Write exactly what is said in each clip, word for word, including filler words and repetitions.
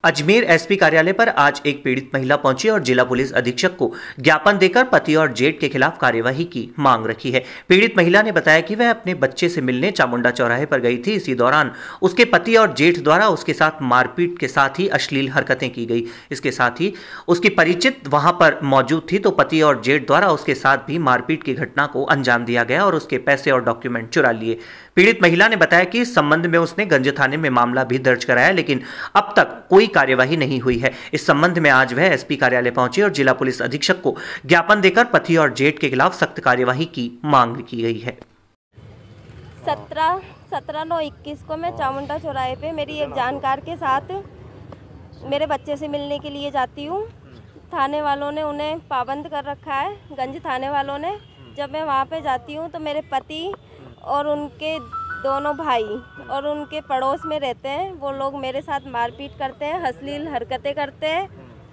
Ajmer SP कार्यालय पर आज एक पीड़ित महिला पहुंची और जिला पुलिस अधीक्षक को ज्ञापन देकर पति और जेठ के खिलाफ कार्यवाही की मांग रखी है। पीड़ित महिला ने बताया कि वह अपने बच्चे से मिलने चामुंडा चौराहे पर गई थी। इसी दौरान उसके पति और जेठ द्वारा उसके साथ मारपीट के साथ ही अश्लील हरकतें की गई। इसके साथ ही उसकी परिचित वहां पर मौजूद थी तो पति और जेठ द्वारा उसके साथ भी मारपीट की घटना को अंजाम दिया गया और उसके पैसे और डॉक्यूमेंट चुरा लिए। पीड़ित महिला ने बताया कि इस संबंध में उसने गंज थाने में मामला भी दर्ज कराया, लेकिन अब तक कोई कार्यवाही नहीं हुई है। इस संबंध में आज वह एसपी कार्यालय पहुंची और जिला पुलिस अधीक्षक को ज्ञापन देकर पति और जेठ के खिलाफ सख्त कार्यवाही की मांग की गई है। सत्रह सत्रह नौ इक्कीस को मैं चामुंडा चौराहे पे मेरी एक जानकार के साथ मेरे बच्चे से मिलने के लिए जाती हूँ। थाने वालों ने उन्हें पाबंद कर रखा है, गंज थाने वालों ने। जब मैं वहाँ पे जाती हूँ तो मेरे पति और उनके दोनों भाई और उनके पड़ोस में रहते हैं, वो लोग मेरे साथ मारपीट करते हैं, अश्लील हरकतें करते हैं।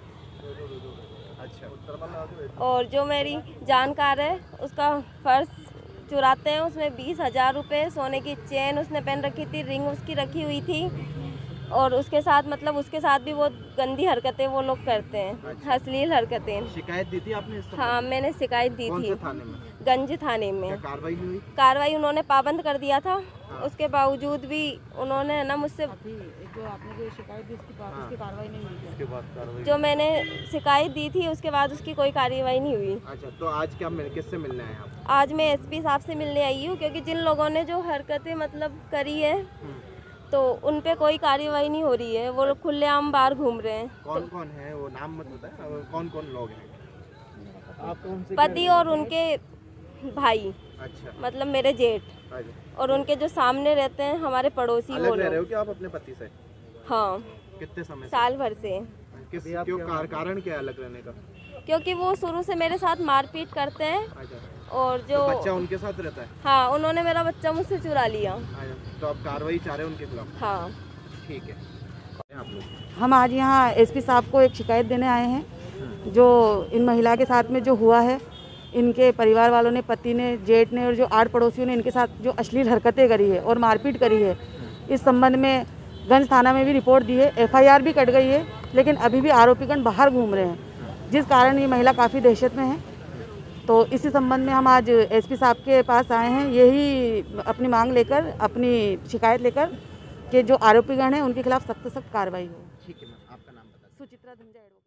और जो मेरी जानकार है उसका पर्स चुराते हैं, उसमें बीस हजार रुपये सोने की चेन उसने पहन रखी थी, रिंग उसकी रखी हुई थी और उसके साथ मतलब उसके साथ भी बहुत गंदी हरकतें वो लोग करते हैं, अश्लील हरकतें। शिकायत दी थी आपने? हाँ, मैंने शिकायत दी थी। थाने में? गंज थाने में। कार्रवाई हुई? कार्रवाई उन्होंने पाबंद कर दिया था। हाँ। उसके बावजूद भी उन्होंने ना मुझसे जो आपने जो शिकायत दी उसकी बात उसकी कार्रवाई नहीं हुई। उसके बाद कार्रवाई जो मैंने शिकायत दी थी उसके बाद उसकी कोई कार्रवाई नहीं हुई। अच्छा, तो आज क्या किससे मिलने आए आप? आज मैं एसपी साहब से मिलने आई हूँ, क्योंकि जिन लोगों ने जो हरकतें मतलब करी है तो उन पे कोई कार्रवाई नहीं हो रही है। वो लोग खुलेआम बाहर घूम रहे हैं। कौन तो, कौन है वो नाम मत बताएं, कौन कौन लोग हैं? आप कौन से? पति और उनके भाई। अच्छा। मतलब मेरे जेठ और उनके जो सामने रहते हैं हमारे पड़ोसी। वो रह रहे हो क्या आप अपने पति से? हाँ। कितने समय? साल भर से। किस क्यों कार, कारण क्या है अलग रहने का? क्योंकि वो शुरू से मेरे साथ मारपीट करते हैं। और जो तो बच्चा उनके साथ रहता है? हाँ, उन्होंने मेरा बच्चा मुझसे चुरा लिया। तो आप कार्रवाई चाह रहे हैं उनके खिलाफ? हाँ। ठीक है। आप लोग हम आज यहाँ एसपी साहब को एक शिकायत देने आए हैं। जो इन महिला के साथ में जो हुआ है, इनके परिवार वालों ने, पति ने, जेठ ने और जो आठ पड़ोसियों ने इनके साथ जो अश्लील हरकतें करी है और मारपीट करी है, इस संबंध में गंज थाना में भी रिपोर्ट दी है, एफआईआर भी कट गई है, लेकिन अभी भी आरोपीगण बाहर घूम रहे हैं, जिस कारण ये महिला काफ़ी दहशत में है। तो इसी संबंध में हम आज एसपी साहब के पास आए हैं, यही अपनी मांग लेकर, अपनी शिकायत लेकर कि जो आरोपीगण हैं उनके खिलाफ सख्त सख्त कार्रवाई हो। ठीक है मैम, आपका नाम बता? सुचित्रा धुंजा।